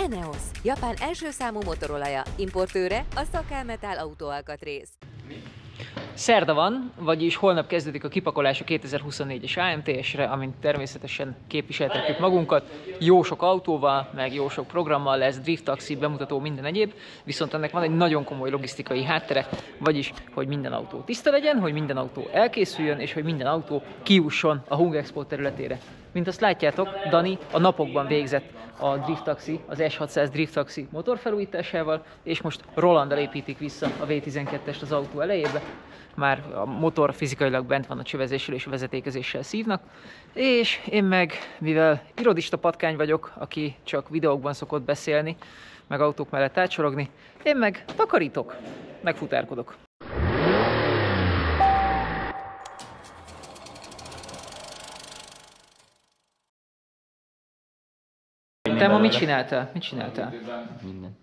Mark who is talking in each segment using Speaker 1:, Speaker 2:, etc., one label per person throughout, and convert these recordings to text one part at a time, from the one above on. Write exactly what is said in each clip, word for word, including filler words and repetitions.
Speaker 1: Eneos, Japán első számú motorolaja, importőre a Szakámetál autóalkatrész.
Speaker 2: Szerda van, vagyis holnap kezdődik a kipakolás a kétezer-huszonnégyes á em té es-re, amint természetesen képviseltetjük magunkat. Jó sok autóval, meg jó sok programmal lesz, drift taxi, bemutató, minden egyéb, viszont ennek van egy nagyon komoly logisztikai háttere, vagyis, hogy minden autó tiszta legyen, hogy minden autó elkészüljön, és hogy minden autó kijusson a Hung Expo területére. Mint azt látjátok, Dani a napokban végzett a Drift Taxi, az es hatszáz Drift Taxi motorfelújításával, és most Rolanddal építik vissza a vé tizenkettest az autó elejébe. Már a motor fizikailag bent van a csövezéssel és a vezetékezéssel szívnak, és én meg, mivel irodista patkány vagyok, aki csak videókban szokott beszélni, meg autók mellett átsorogni, én meg takarítok, meg futárkodok. Te ma mit csináltál? Mit csináltál?
Speaker 3: Mindent.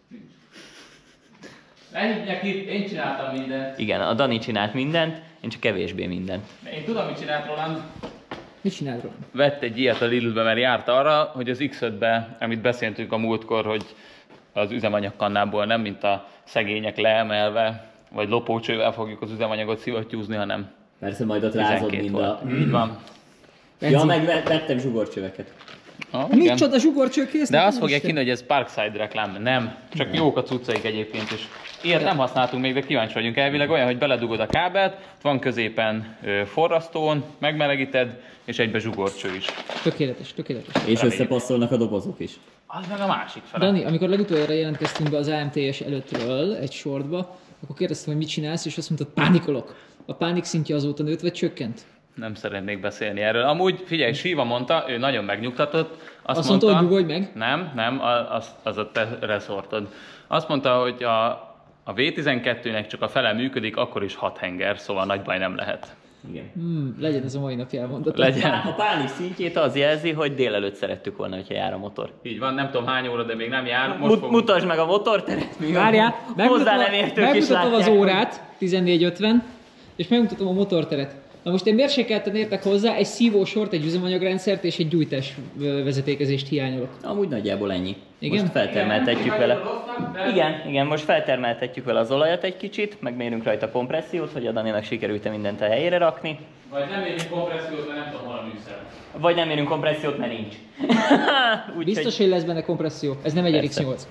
Speaker 4: Ne higgyek itt, én csináltam mindent.
Speaker 3: Igen, a Dani csinált mindent, én csak kevésbé mindent.
Speaker 4: Én tudom, mit csinált Roland.
Speaker 2: Mit csinál Roland?
Speaker 4: Vett egy ilyet a Lidlbe, mert járt arra, hogy az iksz ötbe, amit beszéltünk a múltkor, hogy az üzemanyagkannából nem, mint a szegények leemelve, vagy lopócsővel fogjuk az üzemanyagot szivattyúzni, hanem
Speaker 5: Persze majd ott rázod mind a...
Speaker 4: Így van.
Speaker 5: Ja, meg vettem zsugorcsöveket.
Speaker 4: Ah,
Speaker 2: Micsoda zsugorcsőkész?
Speaker 4: De azt fogják hinni, hogy ez Parkside reklám. Nem, csak nem. Jók a cuccaik egyébként is. Ilyet nem használtunk még, de kíváncsi vagyunk. Elvileg olyan, hogy beledugod a kábelt, van középen ö, forrasztón, megmelegíted, és egybe zsugorcső is.
Speaker 2: Tökéletes, tökéletes.
Speaker 5: És
Speaker 4: Reméljük.
Speaker 5: Összepasszolnak a dobozok is.
Speaker 4: Az meg a másik fele.
Speaker 2: Dani, amikor legutoljára jelentkeztünk be az á em té es előttről egy sortba, akkor kérdeztem, hogy mit csinálsz, és azt mondtad, pánikolok. A pánik szintje azóta nőtt, vagy csökkent?
Speaker 4: Nem szeretnék beszélni erről. Amúgy, figyelj, Siva mondta, ő nagyon megnyugtatott. Azt,
Speaker 2: azt
Speaker 4: mondta,
Speaker 2: mondta, hogy nyugodj meg?
Speaker 4: Nem, nem, az, az a te reszortod. Azt mondta, hogy a, a vé tizenkettőnek csak a fele működik, akkor is hat henger, szóval nagy baj nem lehet.
Speaker 5: Igen.
Speaker 2: Hmm, legyen ez a mai napi elmondat.
Speaker 4: Legyen.
Speaker 3: A pánik szintjét az jelzi, hogy délelőtt szerettük volna, hogyha jár a motor.
Speaker 4: Így van, nem tudom hány óra, de még nem jár. Most
Speaker 3: Mut,
Speaker 4: fogunk...
Speaker 3: Mutasd meg a motorteret, míg
Speaker 2: Várjál,
Speaker 3: hozzá nem értők is
Speaker 2: megmutatom
Speaker 3: látják.
Speaker 2: az órát, tizennégy ötven, és megmutatom a motorteret. Na most én mérsékelten értek hozzá, egy szívósort, egy üzemanyagrendszert és egy gyújtás vezetékezést hiányolok.
Speaker 5: Amúgy nagyjából ennyi.
Speaker 3: Igen? Most feltermeltetjük vele. Igen, igen, most feltermeltetjük vele az olajat egy kicsit, megmérünk rajta kompressziót, hogy a Daninak sikerült-e mindent a helyére rakni.
Speaker 4: Vagy nem érünk kompressziót, mert nem tudom, hol a műszer.
Speaker 3: Vagy nem érünk kompressziót, mert nincs. Úgy,
Speaker 2: Biztos, hogy lesz benne kompresszió. Ez nem egy er iksz nyolc.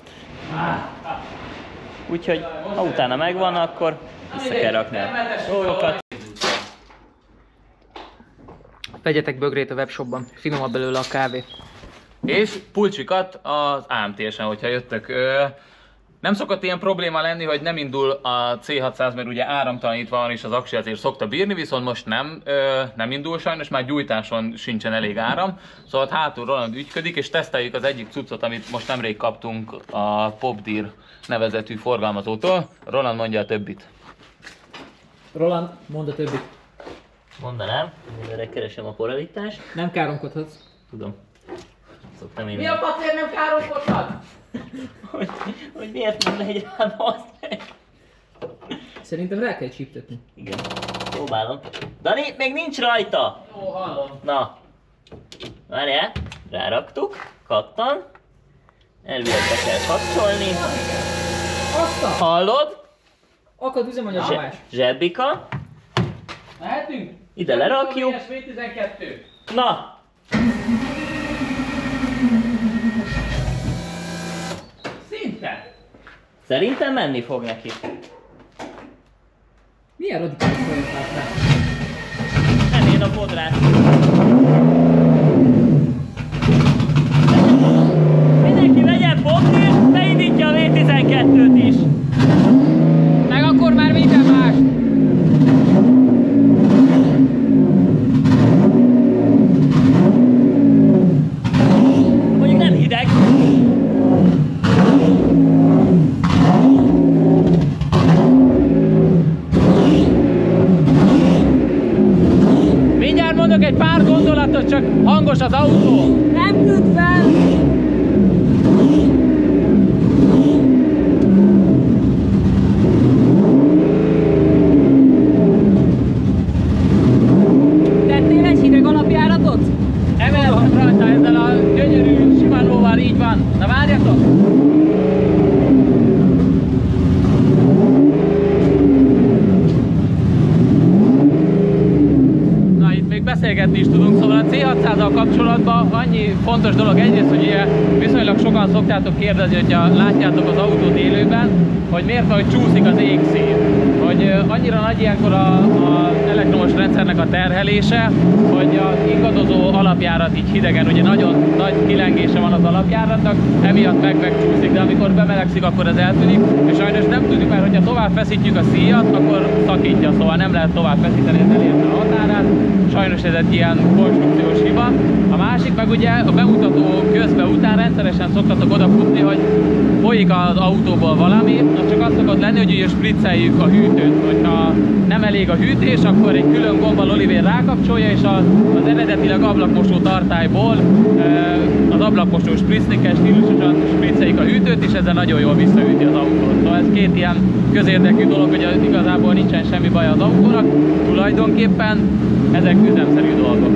Speaker 3: Úgyhogy ha utána megvan, akkor vissza kell rakni a dolgokat.
Speaker 2: Vegyetek bögrét a webshopban, finomabb belőle a kávé.
Speaker 4: És pulcsikat az á em té esen, hogyha jöttök. Ö, nem szokott ilyen probléma lenni, hogy nem indul a cé hatszáz, mert ugye áramtalanítva van és az aksi azért szokta bírni, viszont most nem, ö, nem indul sajnos, már gyújtáson sincsen elég áram. Szóval hátul Roland ügyködik, és teszteljük az egyik cuccot, amit most nemrég kaptunk a Popdeer nevezetű forgalmazótól. Roland mondja a többit.
Speaker 2: Roland, mondd a többit.
Speaker 3: Mondanám, mindenre keresem a porralítást.
Speaker 2: Nem káromkodhatsz.
Speaker 3: Tudom. Szoktam én.
Speaker 2: Mi a patér nem káromkodhat?
Speaker 3: hogy, hogy miért nem megy rám azt meg?
Speaker 2: Szerintem rá kell csíptetni.
Speaker 3: Igen, próbálom. Dani, még nincs rajta!
Speaker 4: Ó, hallom.
Speaker 3: Na, várjál, ráraktuk, kattan. Elvileg be kell kapcsolni.
Speaker 2: Aztán!
Speaker 3: Hallod?
Speaker 2: Akad üzemanyagolás.
Speaker 3: Zse- Zsebbika.
Speaker 4: Mehetünk?
Speaker 3: Ide lerakjuk.
Speaker 4: vé tizenkettő.
Speaker 3: Na!
Speaker 4: Szinte.
Speaker 3: Szerintem menni fog neki.
Speaker 2: Milyen radikális folyat láttál?
Speaker 3: Nem én a fodrát. Mindenki vegyen Popdeert, beindítja a vé tizenkettőt is.
Speaker 2: Meg akkor már minden más.
Speaker 3: Mondjuk nem hideg.
Speaker 4: Mindjárt mondok egy pár gondolatot, csak hangos az autó.
Speaker 2: Nem küld fel! Tettél egy hideg alapjáratot?
Speaker 4: Emeltem rajta ezzel a gyönyörű Shimanoval, így van. Na várjatok! kapcsolatban annyi fontos dolog egyrészt, hogy ilyen viszonylag sokan szoktátok kérdezni, hogyha látjátok az autót élőben, hogy miért van, hogy csúszik az égszín. Hogy annyira nagy ilyenkor az elektromos rendszernek a terhelése, hogy az ingadozó alapjárat így hidegen, ugye nagyon nagy kilengése van az alapjáratnak, emiatt meg megcsúszik, de amikor bemelegszik, akkor ez eltűnik, és sajnos nem tudjuk, mert hogyha tovább feszítjük a szíjat, akkor szakítja, szóval nem lehet tovább feszíteni, ez elérte a határát. Sajnos ez egy ilyen konstrukciós hiba. A másik meg ugye a bemutató közben után rendszeresen szoktatok odafutni, hogy folyik az autóból valami, az csak az szokott lenni, hogy ugye spricceljük a hűtőt. Hogyha nem elég a hűtés, akkor egy külön gombbal Olivér rákapcsolja, és az, az eredetileg ablakmosó tartályból az ablakmosó spritzlikkel stílusosan spricceljük a hűtőt, és ezzel nagyon jól visszaüti az autót. Szóval ez két ilyen közérdekű dolog, hogy igazából nincsen semmi baj az autónak, tulajdonképpen ezek üzemszerű dolgok.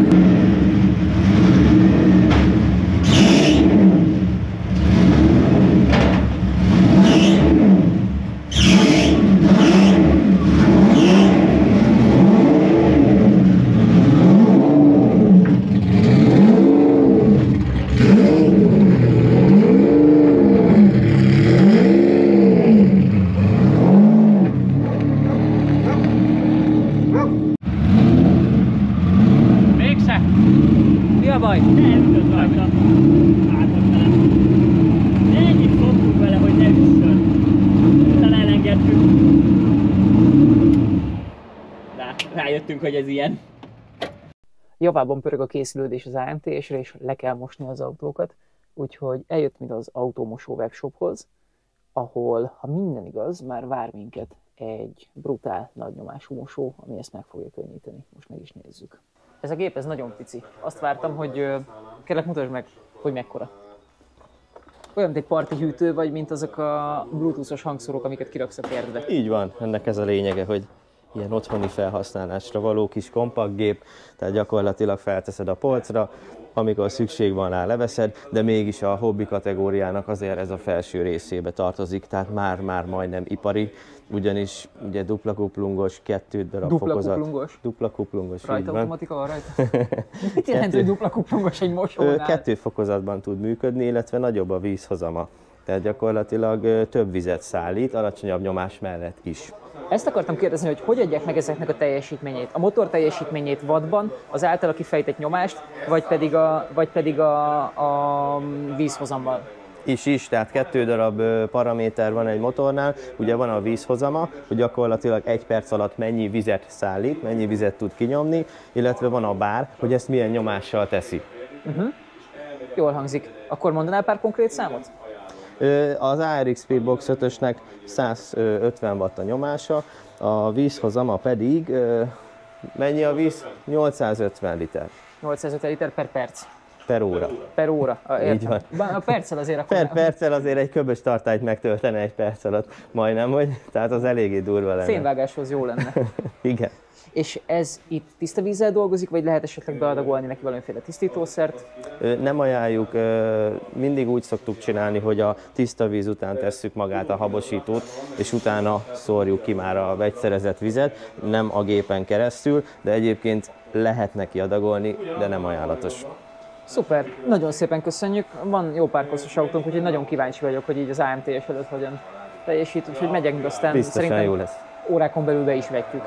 Speaker 3: Rájöttünk, hogy ez ilyen.
Speaker 2: Javában pörög a készülődés az á em té esre, és le kell mosni az autókat, úgyhogy eljött mind az Automosó webshophoz, ahol, ha minden igaz, már vár minket egy brutál nagynyomású mosó, ami ezt meg fogja könnyíteni. Most meg is nézzük. Ez a gép, ez nagyon pici. Azt vártam, hogy uh, kérlek mutasd meg, hogy mekkora. Olyan, mint egy parti hűtő, vagy mint azok a bluetoothos hangszórók, amiket kiraksz a kertbe.
Speaker 6: Így van, ennek ez a lényege, hogy ilyen otthoni felhasználásra való kis kompakt gép, tehát gyakorlatilag felteszed a polcra, amikor szükség van rá leveszed, de mégis a hobbi kategóriának azért ez a felső részébe tartozik, tehát már-már majdnem ipari, ugyanis ugye dupla kuplungos, kettő darab
Speaker 2: dupla
Speaker 6: fokozat.
Speaker 2: Kuplungos.
Speaker 6: Dupla kuplungos.
Speaker 2: Rajta automatika van rajta? Mit jelent, hogy dupla kuplungos egy mosónál?
Speaker 6: Kettő fokozatban tud működni, illetve nagyobb a vízhozama. Tehát gyakorlatilag több vizet szállít, alacsonyabb nyomás mellett is.
Speaker 2: Ezt akartam kérdezni, hogy hogy adják meg ezeknek a teljesítményét? A motor teljesítményét wattban, az általa kifejtett nyomást, vagy pedig a, vagy pedig a, a vízhozamban?
Speaker 6: Is is, tehát kettő darab paraméter van egy motornál, ugye van a vízhozama, hogy gyakorlatilag egy perc alatt mennyi vizet szállít, mennyi vizet tud kinyomni, illetve van a bár, hogy ezt milyen nyomással teszi.
Speaker 2: Uh-huh. Jól hangzik. Akkor mondanál pár konkrét számot?
Speaker 6: Az á er iksz Speedbox ötösnek száz ötven watt a nyomása, a vízhozama pedig, mennyi a víz? nyolcszázötven liter.
Speaker 2: nyolcszázötven liter per perc.
Speaker 6: Per óra.
Speaker 2: Per óra. Értem.
Speaker 6: Így van.
Speaker 2: A perccel azért akkor...
Speaker 6: Per perccel azért egy köbös tartályt megtöltene egy perc alatt, majdnem, hogy, tehát az eléggé durva lenne.
Speaker 2: Fényvágáshoz jó lenne.
Speaker 6: Igen.
Speaker 2: És ez itt tiszta vízzel dolgozik, vagy lehet esetleg beadagolni neki valamiféle tisztítószert?
Speaker 6: Nem ajánljuk, mindig úgy szoktuk csinálni, hogy a tiszta víz után tesszük magát a habosítót, és utána szórjuk ki már a vegyszerezett vizet, nem a gépen keresztül, de egyébként lehet neki adagolni, de nem ajánlatos.
Speaker 2: Szuper, nagyon szépen köszönjük. Van jó pár koszos autónk, úgyhogy nagyon kíváncsi vagyok, hogy így az á em té es előtt hogyan teljesít, úgyhogy megyek, de aztán
Speaker 6: biztosan
Speaker 2: szerintem
Speaker 6: jó lesz.
Speaker 2: Órákon belül be is vetjük.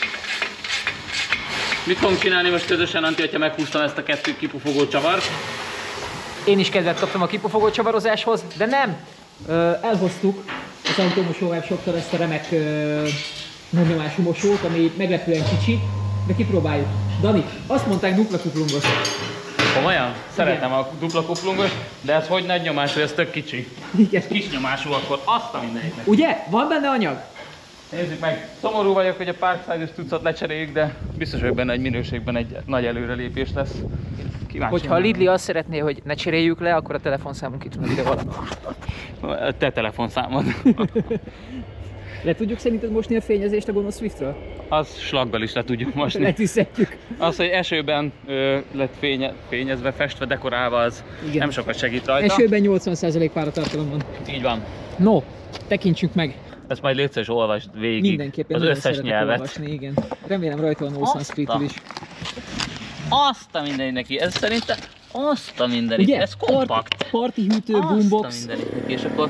Speaker 4: Mit fogunk csinálni most közösen, Antti, hogyha meghúztam ezt a kettő kipufogó csavart?
Speaker 2: Én is kedvet kaptam a kipufogó csavarozáshoz, de nem! Ö, elhoztuk az Automosó webshoptól ezt a remek nagynyomású mosót, ami meglepően kicsi, de kipróbáljuk. Dani, azt mondták dupla kuplungos.
Speaker 4: Komolyan? Szeretem a dupla kuplungos, de ez hogy nagy nyomású, ez tök kicsi.
Speaker 2: Igen.
Speaker 4: Kis nyomású, akkor azt a mindenit.
Speaker 2: Ugye? Van benne anyag?
Speaker 4: Nézzük meg. Szomorú vagyok, hogy a Parkside-os tucat lecseréljük, de biztos vagyok benne, egy minőségben egy nagy előrelépés lesz. Kíváncsi.
Speaker 2: Hogyha a Lidli azt szeretné, hogy ne cseréljük le, akkor a telefonszámunk itt van ide valahol.
Speaker 4: A te telefonszámod.
Speaker 2: Le tudjuk szerinted mosni a fényezést a gonosz Swiftről?
Speaker 4: Az slaggal is le tudjuk mosni.
Speaker 2: Letűzhetjük.
Speaker 4: Az, hogy esőben ö, lett fénye, fényezve, festve, dekorálva, az igen, nem sokat segít rajta.
Speaker 2: Esőben nyolcvan százalék páratartalom van.
Speaker 4: Így van.
Speaker 2: No, tekintsük meg.
Speaker 4: Ezt majd légy szíves, olvasd végig.
Speaker 2: Mindenképpen
Speaker 4: az összes nyelvet.
Speaker 2: Olvasni, igen. Remélem rajta van Ocean Street-ül is.
Speaker 4: Azt a mindenki neki. Ez szerintem
Speaker 3: Azt a mindenit,
Speaker 2: Ugye?
Speaker 3: ez kompakt.
Speaker 2: Part, parti hűtő,
Speaker 3: Azt a
Speaker 2: boombox.
Speaker 3: mindenit. És akkor...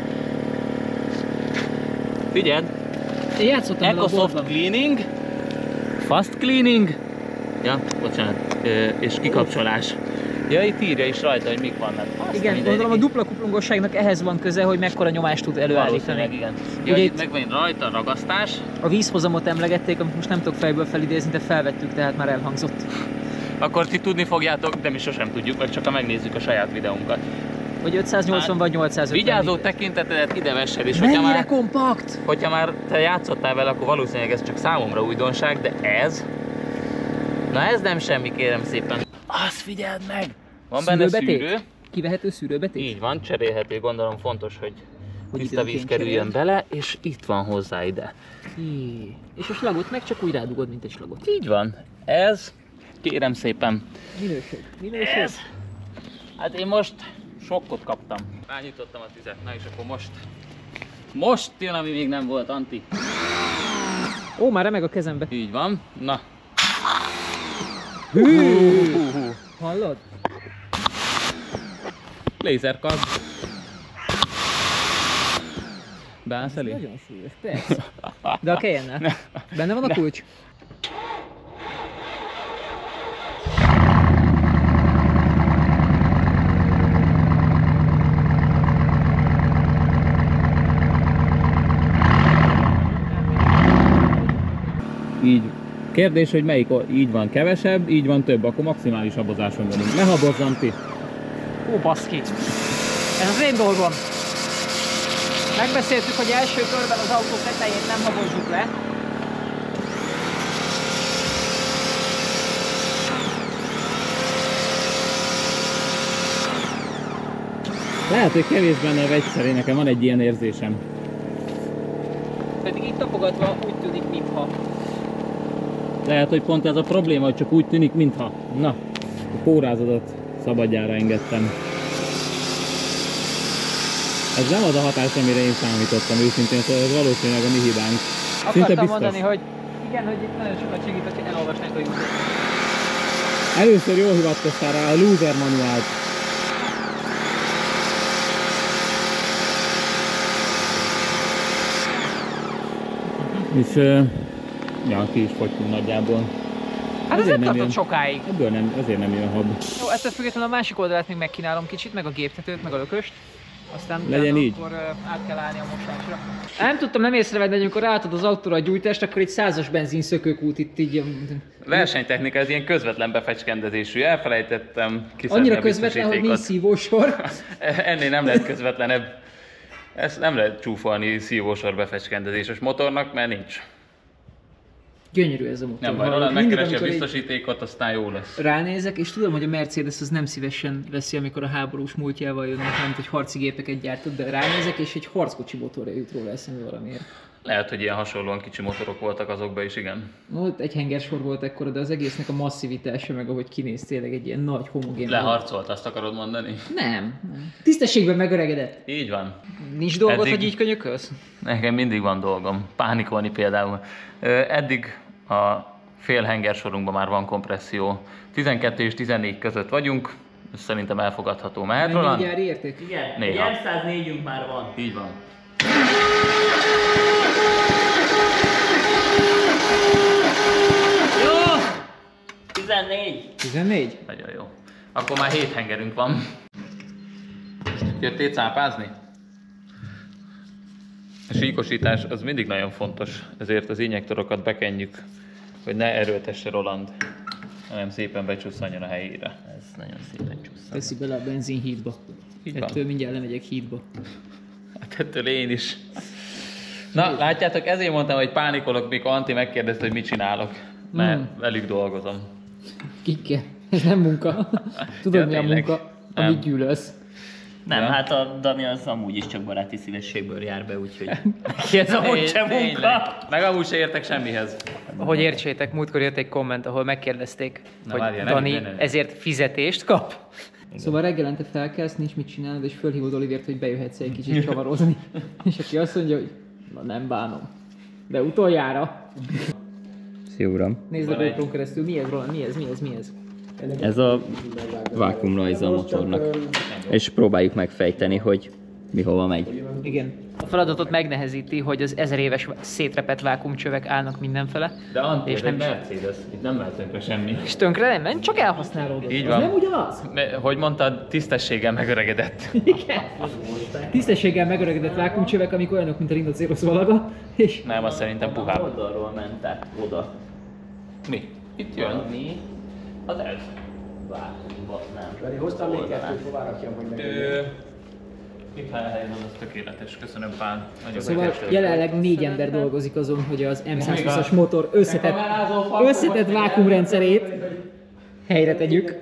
Speaker 3: Figyeld,
Speaker 2: Én játszottam vele a
Speaker 3: EcoSoft
Speaker 2: boltban.
Speaker 3: Cleaning, Fast Cleaning, ja, bocsánat, ö, és kikapcsolás. Ja, itt írja is rajta, hogy mik vannak. Azt
Speaker 2: Igen,
Speaker 3: mindegy,
Speaker 2: gondolom a
Speaker 3: egy-
Speaker 2: dupla kuplungosságnak ehhez van köze, hogy mekkora nyomást tud
Speaker 3: valószínűleg
Speaker 2: előállítani.
Speaker 3: igen.
Speaker 2: Ugye
Speaker 3: Ja,
Speaker 2: itt-
Speaker 3: itt meg van rajta a ragasztás.
Speaker 2: A vízhozamot emlegették, amit most nem tudok fejből felidézni, de felvettük, tehát már elhangzott.
Speaker 4: Akkor ti tudni fogjátok, de mi sosem tudjuk, meg csak ha megnézzük a saját videónkat.
Speaker 2: Vagy ötszáznyolcvan vagy nyolcszázötven.
Speaker 4: Vigyázó tekintetedet ide vessed, és hogyha
Speaker 2: Mennyire
Speaker 4: már,
Speaker 2: kompakt!
Speaker 4: hogyha már te játszottál vele, akkor valószínűleg ez csak számomra újdonság, de ez... Na ez nem semmi, kérem szépen. Azt figyeld meg! Van benne
Speaker 2: Szűrőbetét?
Speaker 4: szűrő.
Speaker 2: Kivehető szűrőbetét?
Speaker 4: Így van, cserélhető, gondolom fontos, hogy
Speaker 2: Hogy
Speaker 4: tiszta víz
Speaker 2: időnként
Speaker 4: kerüljön
Speaker 2: cseréld.
Speaker 4: bele, és itt van hozzá ide.
Speaker 2: Hí. És a slagot meg csak úgy rádugod, mint egy slagot.
Speaker 4: Így van. Ez, kérem szépen,
Speaker 2: Minőség. Minőség.
Speaker 4: ez. Hát én most sokkot kaptam. Rányitottam a tüzet, na és akkor most... Most jön, ami még nem volt, Anti.
Speaker 2: Ó, már remeg a kezembe.
Speaker 4: Így van. Na.
Speaker 2: Hű.
Speaker 4: Hú, hú.
Speaker 2: Hallod?
Speaker 4: Lézerkard. Beállsz elé?
Speaker 2: Nagyon súlyos, persze. De a kejennel. Benne van a kulcs?
Speaker 4: Így. Kérdés, hogy melyik így van kevesebb, így van több, akkor maximális habozáson vagyunk. Ne habozz, Anti!
Speaker 2: Ó, baszki. Ez az én dolgom. Megbeszéltük, hogy első körben az autó tetején nem habozzuk le.
Speaker 4: Lehet, hogy kevés benne a vegyszeré, nekem van egy ilyen érzésem.
Speaker 2: Pedig itt tapogatva úgy tűnik, mintha.
Speaker 4: Lehet, hogy pont ez a probléma, hogy csak úgy tűnik, mintha. Na, a pórázatot szabadjára engedtem. Ez nem az a hatás, amire én számítottam őszintén, szóval ez valószínűleg a mi hibánk. Szinte
Speaker 2: Akartam
Speaker 4: biztos.
Speaker 2: mondani, hogy igen, hogy itt nagyon sokat segített, hogy elolvasnánk a jutott.
Speaker 4: Először jól hivatkoztál rá a loser manuált. És uh, ja, ki is fogytunk nagyjából.
Speaker 2: Hát ez
Speaker 4: Ezért
Speaker 2: nem
Speaker 4: nem
Speaker 2: tartott
Speaker 4: jön.
Speaker 2: sokáig.
Speaker 4: Ebből nem, ezért nem jön hab.
Speaker 2: Jó, ettől függetlenül a másik oldalát még megkínálom kicsit, meg a géptetőt, meg a lököst. Aztán
Speaker 4: Legyen
Speaker 2: utána
Speaker 4: így.
Speaker 2: akkor uh, át kell állni a mosásra. Nem tudtam nem észrevenni, hogy amikor átad az autóra a gyújtást, akkor egy százas benzin szökőkút itt így...
Speaker 4: Versenytechnika, ez ilyen közvetlen befecskendezésű. Elfelejtettem kiszedni
Speaker 2: Annyira
Speaker 4: a
Speaker 2: közvetlen, hogy nincs
Speaker 4: biztosítékot.
Speaker 2: szívósor.
Speaker 4: Ennél nem lehet közvetlenebb. Ezt nem lehet csúfolni szívósor befecskendezéses motornak, mert nincs.
Speaker 2: Gyönyörű ez a motor.
Speaker 4: Nem baj,
Speaker 2: Hallod?
Speaker 4: Roland
Speaker 2: Mindig,
Speaker 4: megkeresi a
Speaker 2: amikor így
Speaker 4: biztosítékot, aztán jó lesz.
Speaker 2: ránézek, és tudom, hogy a Mercedes az nem szívesen veszi, amikor a háborús múltjával jönnek, mint hogy harci gépeket gyártott, de ránézek, és egy harckocsi motorja jut róla eszembe valamiért.
Speaker 4: Lehet, hogy ilyen hasonlóan kicsi motorok voltak azokban is, igen.
Speaker 2: No, egy hengersor volt ekkora, de az egésznek a masszivitása, meg ahogy kinéz, tényleg egy ilyen nagy homogén.
Speaker 4: Leharcolt, azt akarod mondani?
Speaker 2: Nem, nem. Tisztességben megöregedett.
Speaker 4: Így van.
Speaker 2: Nincs dolgod,
Speaker 4: Eddig-
Speaker 2: hogy így könyökölsz?
Speaker 4: Nekem mindig van dolgom. Pánikolni például. Ö, Eddig a fél hengersorunkban már van kompresszió. tizenkettő és tizennégy között vagyunk. Ez szerintem elfogadható. Mehet,
Speaker 2: Mennyi a
Speaker 4: Roland?
Speaker 2: gyári érték?
Speaker 3: Igen,
Speaker 4: Néha.
Speaker 3: egy M száz négyünk már van.
Speaker 4: Így van.
Speaker 3: Jó! tizennégy.
Speaker 2: tizennégy?
Speaker 4: Nagyon jó. Akkor már hét hengerünk van. Jöttél cápázni? A síkosítás az mindig nagyon fontos, ezért az injektorokat bekenjük, hogy ne erőltesse Roland, hanem szépen becsusszanjon a helyére.
Speaker 3: Ez nagyon szépen csúszta.
Speaker 2: Teszi bele a benzin hídba.
Speaker 4: Így van.
Speaker 2: Ettől mindjárt lemegyek hídba.
Speaker 4: Hát ettől én is. Na, látjátok, ezért mondtam, hogy pánikolok, mikor Anti megkérdezte, hogy mit csinálok. Mert
Speaker 2: Mm.
Speaker 4: velük dolgozom.
Speaker 2: Kikkel. Ez nem munka. Tudod,
Speaker 4: Ja,
Speaker 2: mi a
Speaker 4: tényleg.
Speaker 2: munka?
Speaker 4: Nem.
Speaker 2: Amit gyűlölsz.
Speaker 3: Nem,
Speaker 4: Ja.
Speaker 3: hát a Dani az amúgy is csak baráti szívességből jár be, úgyhogy neki ez amúgy sem
Speaker 4: Tényleg.
Speaker 3: munka.
Speaker 4: Meg amúgy se értek semmihez.
Speaker 2: Hogy értsétek, múltkor jött egy komment, ahol megkérdezték,
Speaker 4: Na,
Speaker 2: hogy
Speaker 4: várjál, nem,
Speaker 2: Dani
Speaker 4: nem, nem.
Speaker 2: ezért fizetést kap. Szóval reggelente felkelsz, nincs mit csinálnod, és fölhívod Olivért, hogy bejöhetsz egy kicsit csavarozni. És aki azt mondja, hogy na nem bánom. De utoljára.
Speaker 3: Szia uram.
Speaker 2: Nézd a
Speaker 4: Van egy-
Speaker 2: GoPro-n keresztül, mi ez, Roland, mi ez, mi ez, mi ez?
Speaker 3: Ez a vákuumrajza a motornak. És próbáljuk megfejteni, hogy mi hova megy.
Speaker 2: Igen. A feladatot megnehezíti, hogy az ezer éves szétrepett vákuumcsövek állnak mindenfele.
Speaker 4: De Antti,
Speaker 2: és
Speaker 4: ez
Speaker 2: nem
Speaker 4: egy Mercedes, itt nem mehet tönkre semmi.
Speaker 2: És tönkre nem ment, csak elhasználódott.
Speaker 4: Így
Speaker 2: Az
Speaker 4: van.
Speaker 2: nem ugyanaz?
Speaker 4: Me- Hogy mondtad, tisztességgel megöregedett.
Speaker 2: Igen. Tisztességgel megöregedett vákuumcsövek, amik olyanok, mint a rinocérosz valaga, és
Speaker 4: Nem, azt szerintem puhább.
Speaker 3: Oldalról mentek oda.
Speaker 4: Mi? Itt jön.
Speaker 3: Mi?
Speaker 4: Az ez.
Speaker 3: Vákuumban nem.
Speaker 7: Pedig hoztam még kettőt, hová rakjam, hogy meg...
Speaker 4: Ö, Itt helyen van, az tökéletes. Köszönöm, Pán. Nagyon
Speaker 2: szóval
Speaker 4: megköszönöm.
Speaker 2: jelenleg négy ember dolgozik azon, hogy az M száz húszas motor összetett, összetett vákuumrendszerét helyre tegyük.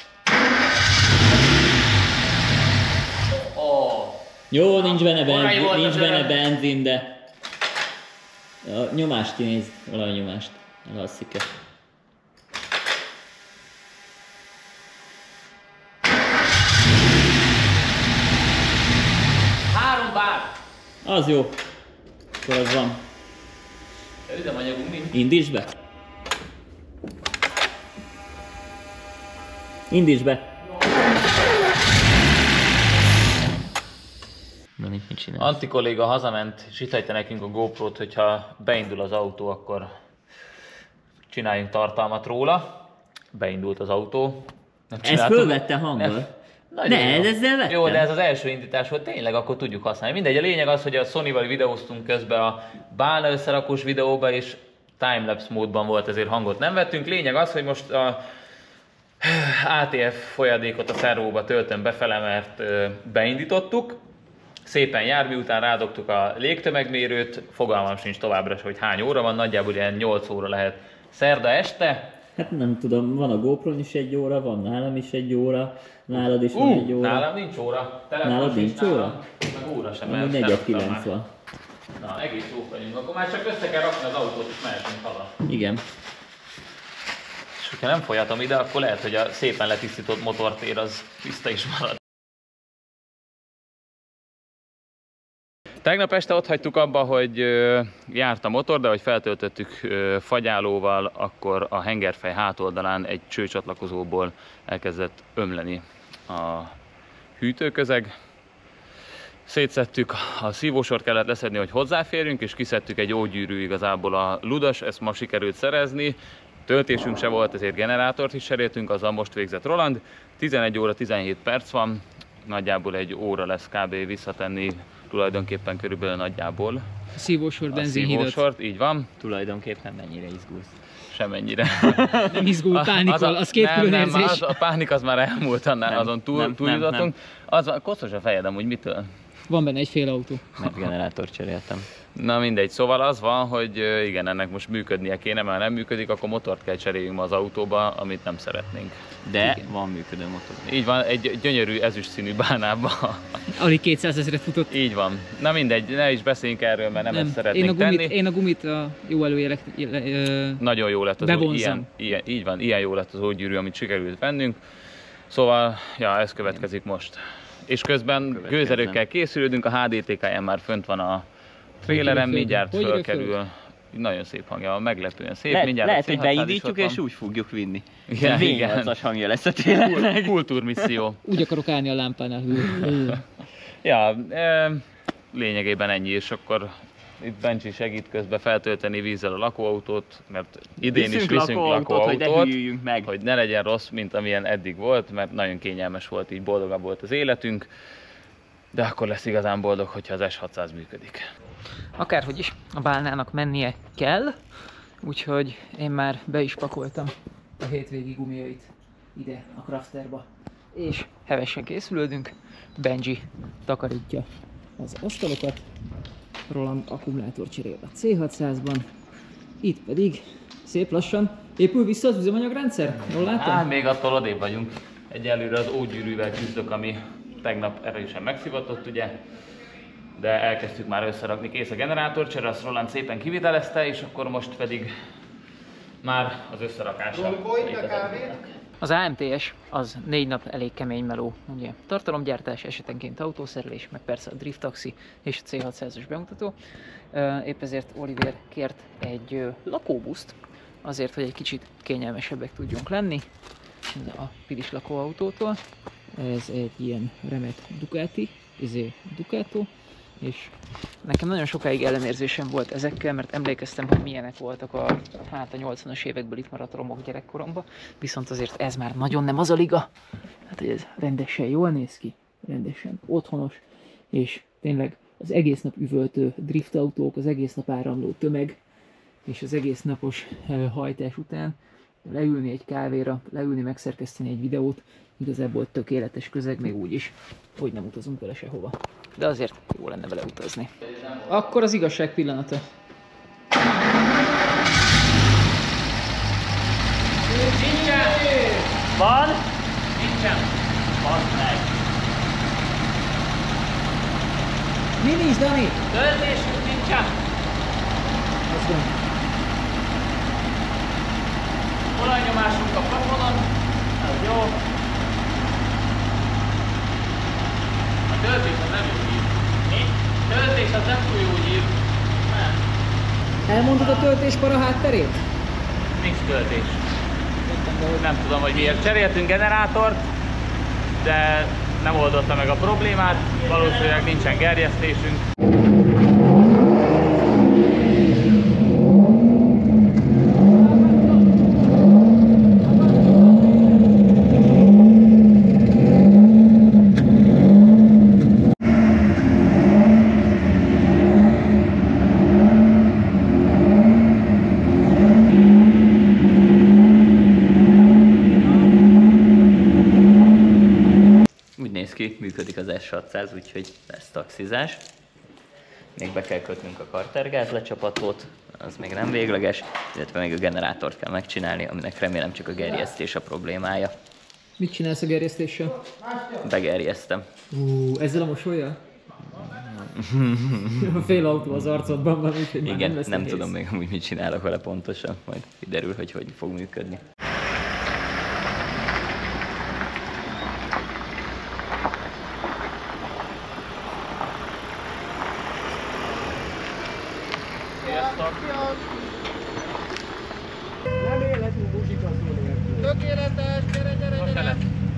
Speaker 3: Jó, nincs benne
Speaker 4: Korai
Speaker 3: benzin,
Speaker 4: volt
Speaker 3: nincs
Speaker 4: az
Speaker 3: benne
Speaker 4: öreg.
Speaker 3: benzin, de... A nyomást kinézd, valami nyomást. Elhasszik-e.
Speaker 4: Három bár!
Speaker 3: Az jó. Akkor az van.
Speaker 4: Üzemanyagunk nincs.
Speaker 3: Indítsd be. Indítsd be. Na, nincs mit csinálsz.
Speaker 4: Antti kolléga hazament, és itt hagyta nekünk a GoPro-t, hogyha beindul az autó, akkor csináljunk tartalmat róla. Beindult az autó. Nem
Speaker 3: Ezt
Speaker 4: csináltunk-
Speaker 3: fölvette hanggal?
Speaker 4: Nagyon
Speaker 3: Ne,
Speaker 4: jó.
Speaker 3: ezzel vettem.
Speaker 4: Jó, de ez az első indítás volt, tényleg akkor tudjuk használni. Mindegy, a lényeg az, hogy a Sony-val videóztunk közben a bálna összerakós videóba, és timelapse módban volt, ezért hangot nem vettünk. Lényeg az, hogy most a á té ef folyadékot a szervóba töltöm befele, mert ö, beindítottuk. Szépen jár, miután rádogtuk a légtömegmérőt, fogalmam sincs továbbra sem, hogy hány óra van, nagyjából ilyen nyolc óra lehet szerda este.
Speaker 3: Hát nem tudom, van a GoPro-n is egy óra, van nálam is egy óra, nálad is van egy
Speaker 4: Uh,
Speaker 3: óra.
Speaker 4: nálam nincs óra. Telefon
Speaker 3: Nálad
Speaker 4: sincs
Speaker 3: nincs
Speaker 4: nálam,
Speaker 3: óra?
Speaker 4: Meg óra sem,
Speaker 3: Amúgy
Speaker 4: mert
Speaker 3: negyed
Speaker 4: felraktam
Speaker 3: kilenc
Speaker 4: már.
Speaker 3: van.
Speaker 4: Na, egész jók vagyunk, akkor már csak össze kell rakni az autót, és mehetünk haza.
Speaker 3: Igen.
Speaker 4: És hogyha nem folyatom ide, akkor lehet, hogy a szépen letisztított motortér az tiszta is marad. Tegnap este ott hagytuk abba, hogy ö, járt a motor, de hogy feltöltöttük ö, fagyálóval, akkor a hengerfej hátoldalán egy csőcsatlakozóból elkezdett ömleni a hűtőközeg. Szétszedtük, a szívósort kellett leszedni, hogy hozzáférjünk, és kiszedtük egy ógyűrű igazából a ludas, ezt ma sikerült szerezni. Töltésünk se volt, ezért generátort is cseréltünk, azzal most végzett Roland. tizenegy óra tizenhét perc van, nagyjából egy óra lesz kb. Visszatenni, tulajdonképpen körülbelül nagyjából
Speaker 2: A szívósor,
Speaker 4: a
Speaker 2: benzinhidat.
Speaker 4: szívósort, így van,
Speaker 3: Tulajdonképpen mennyire izgulsz.
Speaker 4: semennyire.
Speaker 2: Nem izgul, pánikol, az két
Speaker 4: nem,
Speaker 2: külön
Speaker 4: nem,
Speaker 2: érzés.
Speaker 4: Az, a pánik az már elmúlt, annál,
Speaker 3: Nem,
Speaker 4: azon túl,
Speaker 3: nem,
Speaker 4: túljutottunk. Az van, koszos a fejed amúgy, mitől?
Speaker 2: Van benne egy fél autó.
Speaker 3: Mert generátort cseréltem.
Speaker 4: Na mindegy, szóval az van, hogy ö, igen, ennek most működnie kéne, mert ha nem működik, akkor motort kell cseréljünk ma az autóba, amit nem szeretnénk.
Speaker 3: De van működő motor.
Speaker 4: Így van, egy gyönyörű ezüst színű bánába.
Speaker 2: Alig kétszáz ezret futott.
Speaker 4: Így van. Na mindegy, ne is beszéljünk erről, mert nem, nem ezt szeretnénk
Speaker 2: én a, gumit,
Speaker 4: tenni.
Speaker 2: én a gumit a jó előjelek... Ö,
Speaker 4: Nagyon jó lett az
Speaker 2: bevonzom.
Speaker 4: ilyen, ilyen, így van, ilyen jó lett az ógyűrű, amit sikerült vennünk. Szóval, ja, ez következik most. És közben gőzerőkkel készülődünk, a há dé té ká-ján már fönt van a traileren,
Speaker 2: Hogy
Speaker 4: mindjárt
Speaker 2: hogy
Speaker 4: fölkerül. Nagyon szép hangja, meglepően szép.
Speaker 3: Le,
Speaker 4: mindjárt
Speaker 3: lehet,
Speaker 4: a
Speaker 3: hogy
Speaker 4: cé hatszáz is
Speaker 3: beindítjuk
Speaker 4: ott
Speaker 3: és
Speaker 4: van.
Speaker 3: úgy fogjuk vinni.
Speaker 4: Igen,
Speaker 3: vé
Speaker 4: igen.
Speaker 3: nyolcas hangja lesz a tényleg.
Speaker 4: Kultúrmisszió.
Speaker 2: Úgy akarok állni a lámpánál. Hű, hű.
Speaker 4: Ja, e, lényegében ennyi, és akkor itt Bencsi segít közben feltölteni vízzel a lakóautót, mert idén is
Speaker 3: Viszünk
Speaker 4: viszünk
Speaker 3: lakóautót, hogy ne
Speaker 4: lakóautót,
Speaker 3: hűljünk meg.
Speaker 4: hogy ne legyen rossz, mint amilyen eddig volt, mert nagyon kényelmes volt, így boldogabb volt az életünk, de akkor lesz igazán boldog, hogyha az es hatszáz működik.
Speaker 2: Akárhogy is, a bálnának mennie kell, úgyhogy én már be is pakoltam a hétvégi gumiait ide a crafterba. És hevesen készülődünk, Benji takarítja az asztalokat, Roland akkumulátor cserél a cé hatszázban, itt pedig szép lassan épül vissza az üzemanyagrendszer, jól látom?
Speaker 4: Á, még attól odébb vagyunk. Egyelőre az ógyűrűvel küzdök, ami tegnap erősen megszivatott, ugye? De elkezdtük már összerakni, kész a generátorcsere, azt Roland szépen kivitelezte, és akkor most pedig már az összerakása.
Speaker 2: Az á em té es az négy nap elég kemény meló, ugye tartalomgyártás, esetenként autószerelés, meg persze a Drift Taxi és a cé hatszázas bemutató. Épp ezért Oliver kért egy lakóbuszt, azért, hogy egy kicsit kényelmesebbek tudjunk lenni. a Pilis lakóautótól. Ez egy ilyen remet Ducati, ezért Ducato, és nekem nagyon sokáig ellenérzésem volt ezekkel, mert emlékeztem, hogy milyenek voltak a, hát a nyolcvanas évekből itt maradt romok gyerekkoromban, viszont azért ez már nagyon nem az a liga. Hát ez rendesen jól néz ki, rendesen otthonos, és tényleg az egész nap üvöltő driftautók, az egész nap áramló tömeg, és az egész napos hajtás után leülni egy kávéra, leülni megszerkeszteni egy videót, igazából tökéletes közeg, még úgy is, hogy nem utazunk vele sehova. De azért jó lenne vele utazni. Akkor az igazság pillanata.
Speaker 3: Van?
Speaker 4: Nincsen.
Speaker 3: Van meg.
Speaker 2: Mi nincs, Dani?
Speaker 4: Töltésünk nincsen.
Speaker 2: Azt mondom.
Speaker 4: Olajnyomásunk a plafonon. Ez jó. A töltés az nem jó hír. Mi? Töltés az nem túl jó hír. Nem.
Speaker 2: Elmondod a töltéspara hátterét?
Speaker 4: Nincs töltés. Nem tudom, hogy miért cseréltünk generátort, de nem oldotta meg a problémát. Valószínűleg nincsen gerjesztésünk.
Speaker 3: Működik az S hatszáz, úgyhogy lesz taxizás. Még be kell kötnünk a kartergáz lecsapatót, az még nem végleges, illetve még a generátort kell megcsinálni, aminek remélem csak a gerjesztés a problémája.
Speaker 2: Mit csinálsz a gerjesztéssel?
Speaker 3: Begerjesztem.
Speaker 2: Ú, ezzel a mosollyal? A fél autó az arcodban van, úgyhogy már
Speaker 3: igen,
Speaker 2: nem lesz
Speaker 3: nem
Speaker 2: nehéz.
Speaker 3: tudom még amúgy mit csinálok vele pontosan, majd kiderül, hogy hogy fog működni.
Speaker 7: Nem élhetünk muzsika szó nélkül. Tökéletes, gyere, gyere,
Speaker 4: Most
Speaker 7: gyere!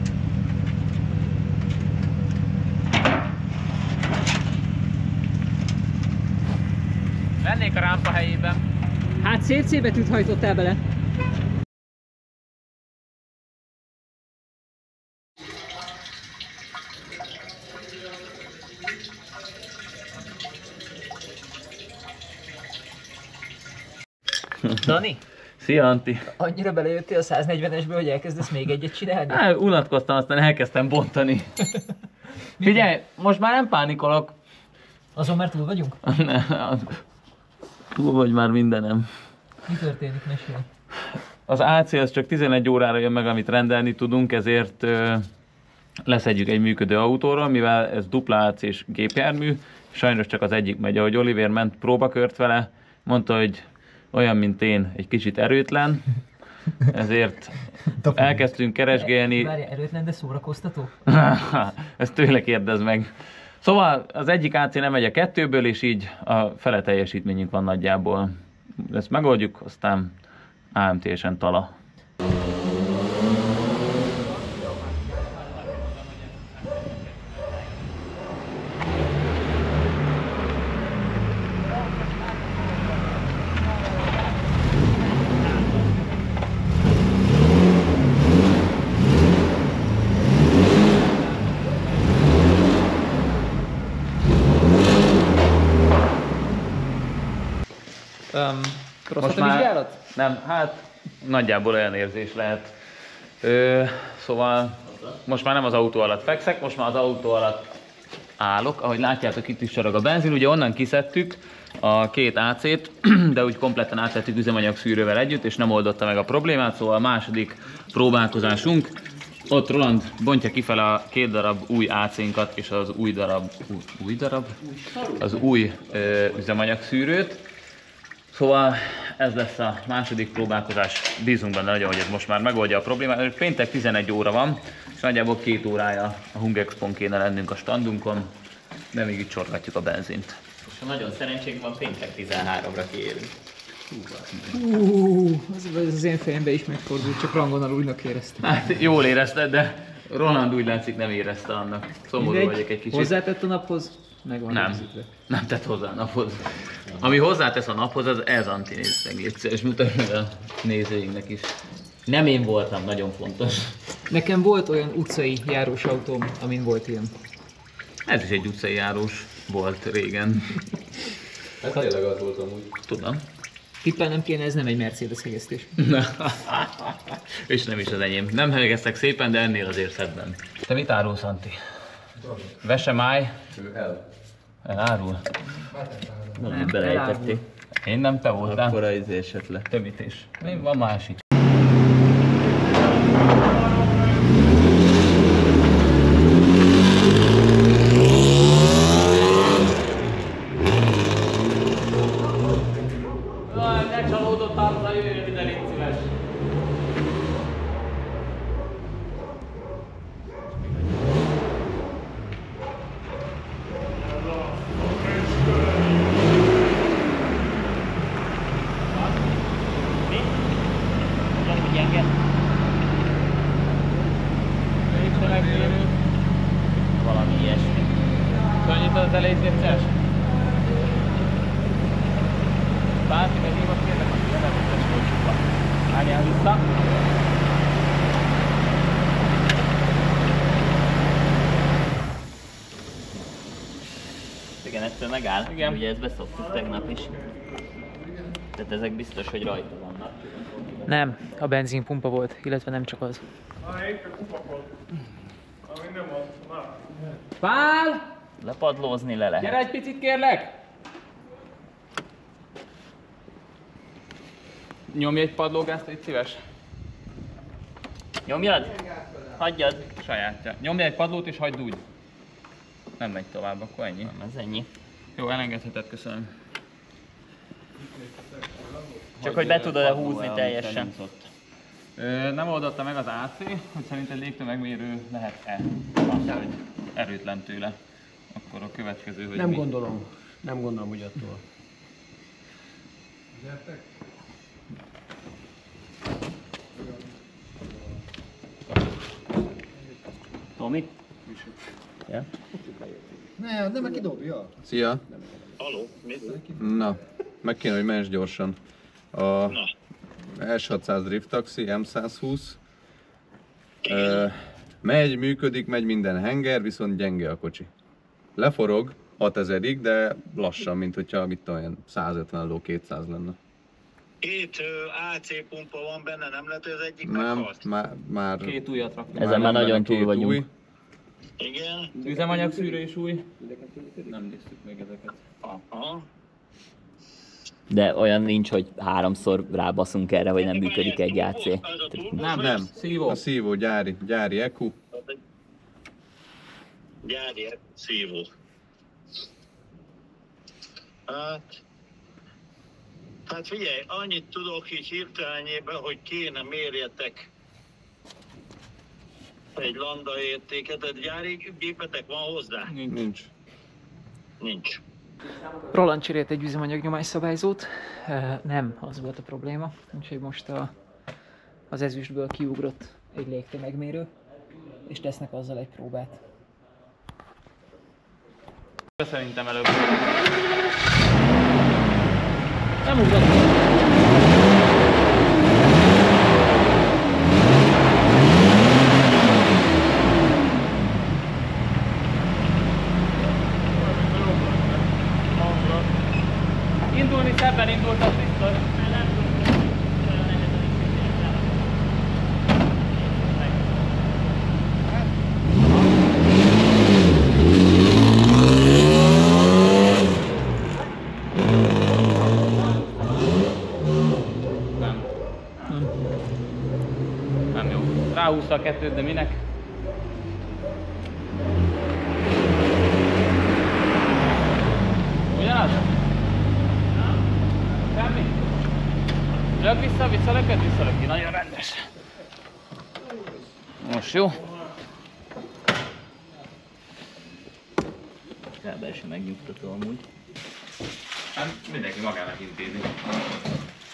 Speaker 4: Vennék a rámpa helyében.
Speaker 2: Hát szép C betűt hajtottál bele. Dani?
Speaker 4: Szia, Antti!
Speaker 2: Annyira belejöttél a száznegyvenesből, hogy elkezdesz még egyet csinálni?
Speaker 4: Hát, unatkoztam, aztán elkezdtem bontani. Figyelj, most már nem pánikolok.
Speaker 2: Azon már túl vagyunk?
Speaker 4: Túl vagy már mindenem.
Speaker 2: Mi történik, mesélj?
Speaker 4: Az á cé az csak tizenegy órára jön meg, amit rendelni tudunk, ezért ö, leszedjük egy működő autóról, mivel ez dupla á cés gépjármű, sajnos csak az egyik megy. Ahogy Oliver ment próbakört vele, mondta, hogy olyan, mint én, egy kicsit erőtlen, ezért elkezdtünk keresgélni.
Speaker 2: Várja, erőtlen, de szórakoztató?
Speaker 4: Ezt tőle kérdezd meg. Szóval az egyik á cé nem megy a kettőből, és így a fele teljesítményünk van nagyjából. Ezt megoldjuk, aztán á em té-esen tala.
Speaker 2: Um,
Speaker 4: Most már nem, hát nagyjából olyan érzés lehet. Ö, szóval most már nem az autó alatt fekszek, most már az autó alatt állok. Ahogy látjátok, itt is csorog a benzin. Ugye onnan kiszedtük a két á cét, de úgy kompletten átvettük üzemanyag szűrővel együtt, és nem oldotta meg a problémát. Szóval a második próbálkozásunk. Ott Roland bontja kifele a két darab új á cénkat és az új darab, új, új darab? Az új ö, üzemanyag szűrőt. Szóval ez lesz a második próbálkozás. Bízunk benne nagyon, hogy ez most már megoldja a problémát. Péntek tizenegy óra van, és nagyjából két órája a Hungexpon kéne lennünk a standunkon, de még itt csorgatjuk a benzint.
Speaker 3: És ha nagyon szerencsénk van, péntek tizenháromra kiérünk.
Speaker 2: Hú, az, az én fejemben is megfordult, csak rangon alulnak éreztem.
Speaker 4: Hát jól érezted, de Roland úgy látszik nem érezte annak. Szomorú
Speaker 2: Mindegy,
Speaker 4: vagyok egy kicsit.
Speaker 2: Hozzátett a naphoz, meg van
Speaker 4: Nem,
Speaker 2: rögzítve.
Speaker 4: nem tett hozzá a naphoz. Ami hozzátesz a naphoz, az ez Antinéz, légy szíves, mutasd meg a nézőinknek is.
Speaker 3: Nem én voltam, nagyon fontos.
Speaker 2: Nekem volt olyan utcai járós autóm, amin volt ilyen.
Speaker 4: Ez is egy utcai járós volt régen.
Speaker 8: Ez tényleg az volt amúgy.
Speaker 4: Tudom.
Speaker 2: Tippelnem kéne, ez nem egy Mercedes hegesztés.
Speaker 4: És nem is az enyém. Nem hegesztek szépen, de ennél azért szebben. Te mit árulsz, Anti? Vesemáj?
Speaker 8: Ő el.
Speaker 4: Elárul?
Speaker 3: Nem, belejtették.
Speaker 4: Én nem, te voltál.
Speaker 3: Akkor az esetleg.
Speaker 4: Többítés. Mi van másik? Ne csalódott arra, jöjjön ide, légy szíves.
Speaker 3: Valami ilyesmi.
Speaker 4: Könnyített az elejét, légy Bárki meghívott, kérlek, hogy jelentétes voltsukkal. Álljál vissza.
Speaker 3: Igen, ettől megáll.
Speaker 4: Igen.
Speaker 3: Ugye ezt beszoktuk tegnap is. Tehát ezek biztos, hogy rajta vannak.
Speaker 2: Nem, a benzinpumpa volt, illetve nem csak az.
Speaker 4: Pál!
Speaker 3: Lepadlózni le lehet.
Speaker 4: Gyere egy picit, kérlek! Nyomj egy padlógázt, légy szíves.
Speaker 3: Nyomjad? Hagyjad.
Speaker 4: Sajátja. Nyomj egy padlót és hagyd úgy. Nem megy tovább, akkor ennyi.
Speaker 3: Nem, ez ennyi.
Speaker 4: Jó, elengedheted, köszönöm.
Speaker 3: Csak hogy be tudod-e húzni teljesen.
Speaker 4: Ö, nem oldotta meg az á cé, hogy szerinted légtömegmérő lehet-e? Azt, hogy erőtlen tőle. Akkor a következő, hogy
Speaker 9: Nem
Speaker 4: mi?
Speaker 9: gondolom. Nem gondolom, hogy attól.
Speaker 3: Tomi? Ja?
Speaker 7: Ne, de meg kidobja.
Speaker 8: Szia! Haló, na, meg kéne, hogy menj gyorsan. A S hatszáz Drift Taxi, M száz húsz. Ö, megy, működik, megy minden henger, viszont gyenge a kocsi. Leforog hatezerig, de lassan, mint hogyha mit tudom én, százötven ló, kétszáz lenne.
Speaker 10: Két á cé pumpa van benne, nem lehet, hogy az egyik
Speaker 8: Nem,
Speaker 10: meghalt?
Speaker 8: már, már...
Speaker 4: Két újat raktunk.
Speaker 3: Ezen már
Speaker 8: nem
Speaker 3: nagyon
Speaker 8: benne
Speaker 3: túl
Speaker 8: két
Speaker 3: vagyunk.
Speaker 8: új.
Speaker 10: Igen.
Speaker 4: Üzemanyag szűrő is új. Nem néztük meg ezeket.
Speaker 10: Aha.
Speaker 3: De olyan nincs, hogy háromszor rábaszunk erre, hogy nem működik egy á cé.
Speaker 4: Nem,
Speaker 8: Nem,
Speaker 4: szívó.
Speaker 8: a szívó, gyári, gyári E Q.
Speaker 10: Gyári szívó. Hát... Hát figyelj, annyit tudok így hirtelenjében, hogy kéne mérjetek egy lambda értéket, egy gyári gépetek van hozzá?
Speaker 8: Nincs.
Speaker 10: Nincs.
Speaker 2: Roland cserélt egy üzemanyag szabályzót, e, nem az volt a probléma, úgyhogy most a, az ezüstből kiugrott egy légtömegmérő, és tesznek azzal egy próbát.
Speaker 4: Szerintem előbb.
Speaker 2: Nem ugrott!
Speaker 4: Indulni szebben indult, az biztos. Nem. Nem jó. Ráhúzta a kettőt, de minek? Ugyanaz? Semmi? Lök vissza, visszalököd, visszalöki. Nagyon rendes. Most jó?
Speaker 3: Kábel sem megnyugtató amúgy.
Speaker 4: Hát mindenki magának intézi.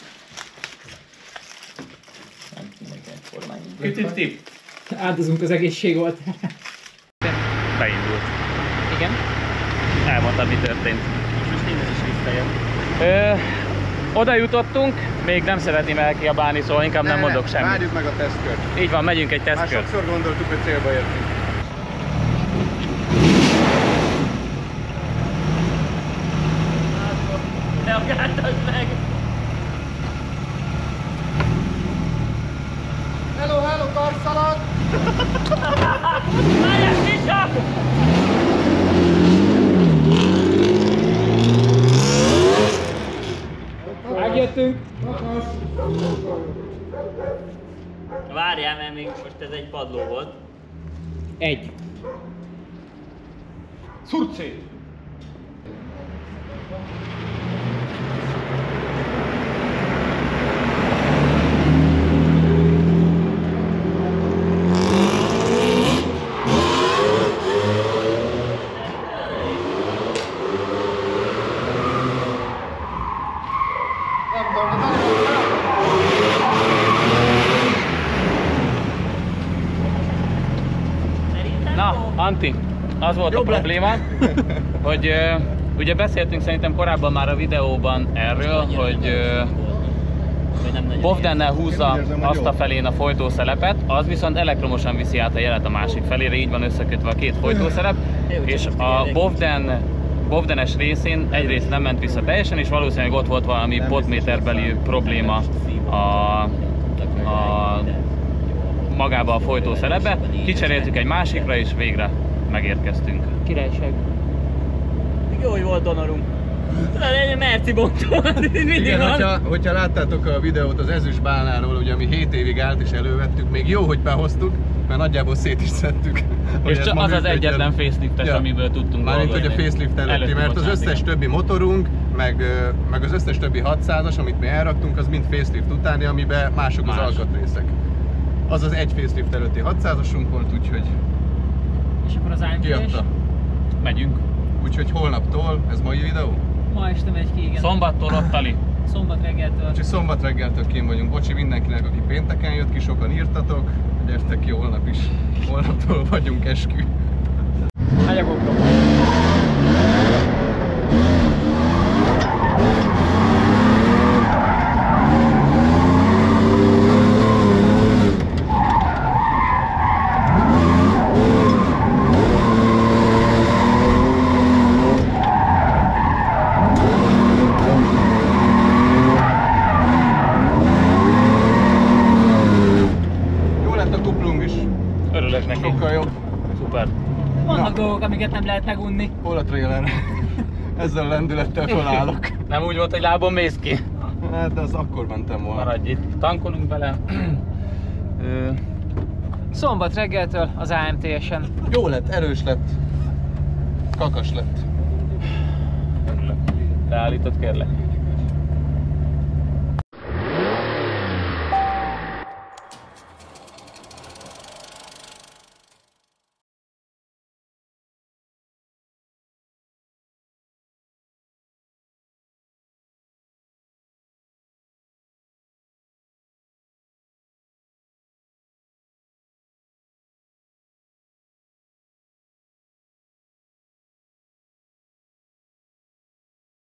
Speaker 4: Kicsit tip.
Speaker 2: Áldozunk az egészség oltára.
Speaker 4: Beindult.
Speaker 2: Igen?
Speaker 4: Elmondtam, mi történt.
Speaker 3: Most innen is visszajön.
Speaker 4: Ö, oda jutottunk, még nem szeretném elkiabálni, szóval inkább nem mondok semmit.
Speaker 8: Várjuk meg a tesztkört.
Speaker 4: Így van, megyünk egy
Speaker 8: Már
Speaker 4: tesztkört.
Speaker 8: sokszor gondoltuk, hogy célba értünk.
Speaker 3: Reagáltad meg!
Speaker 7: Hello, hello, karszalag!
Speaker 3: Várjál, Kicsa!
Speaker 2: Megjöttünk.
Speaker 3: Várjál, mert még most ez egy padló volt.
Speaker 2: Egy.
Speaker 4: Szurcé! Na, Antti, az volt Jobb a probléma, hogy uh, ugye beszéltünk szerintem korábban már a videóban erről, hogy uh, Bovdennel húzza azt a felén a folytószelepet, az viszont elektromosan viszi át a jelet a másik felére, így van összekötve a két folytószelep, és a Bovden Bovdenes részén egyrészt nem ment vissza teljesen, és valószínűleg ott volt valami potméterbeli probléma a, a magába a folytószelepbe. Kicseréltük egy másikra, és végre megérkeztünk.
Speaker 2: Királyság.
Speaker 3: Jó, hogy volt donorunk. Talán egy merci bontó, mindig
Speaker 8: Igen,
Speaker 3: van.
Speaker 8: hogyha, hogyha láttátok a videót az ezüst bálnáról, ugye ami hét évig állt és elővettük, még jó, hogy behoztuk, mert nagyjából szét is szedtük.
Speaker 4: És csak az az egyetlen faceliftes, ja. amiből tudtunk
Speaker 8: Mármint, hogy a facelift előtti, mert az összes többi motorunk, meg, meg az összes többi hatszázas, amit mi elraktunk, az mind facelift utáni, amiben mások Más. az alkatrészek. Az az egy facelift előtti hatszázasunk volt, úgyhogy
Speaker 2: és akkor az
Speaker 8: kiadta.
Speaker 4: Megyünk.
Speaker 8: Úgyhogy holnaptól, ez mai videó?
Speaker 2: Ma este megy ki, igen.
Speaker 4: Szombattól ott tali.
Speaker 2: Szombat reggeltől.
Speaker 8: Úgyhogy szombat reggeltől kín vagyunk. Bocsi mindenkinek, aki pénteken jött ki, sokan írtatok. Gyertek ki holnap is. Holnaptól vagyunk, eskü.
Speaker 2: Megy a GoPro.
Speaker 4: Örülök neki.
Speaker 8: Sokkal jobb.
Speaker 4: Szuper.
Speaker 2: Vannak Na. dolgok, amiket nem lehet megunni.
Speaker 8: Hol a trailer? Ezzel a lendülettel felállok.
Speaker 4: Nem úgy volt, hogy lábon mész ki?
Speaker 8: Hát, de az akkor mentem volna.
Speaker 4: Maradj itt. Tankolunk bele.
Speaker 2: Szombat reggeltől az á em té esen.
Speaker 8: Jó lett, erős lett. Kakas lett.
Speaker 4: Örülök. Leállított, kérlek.